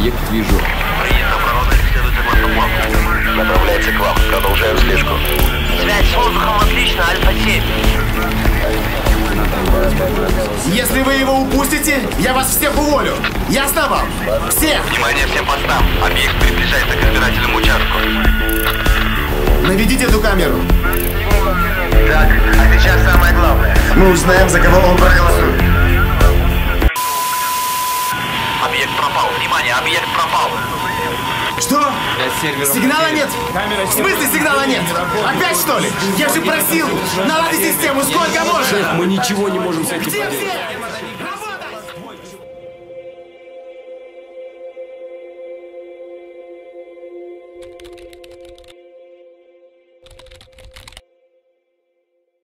Объект вижу. Направляется к вам. Продолжаем слежку. Связь с воздухом отлично, Альфа-7. Если вы его упустите, я вас всех уволю. Ясно вам? Всех! Внимание всем постам. Объект приближается к избирательному участку. Наведите эту камеру. Так, а сейчас самое главное. Мы узнаем, за кого он проголосует. Объект пропал. Внимание, объект пропал. Что? Сигнала нет? В смысле сигнала нет? Опять что ли? Я же просил наладить систему сколько можно! Мы ничего не можем с этим Где поделать. все?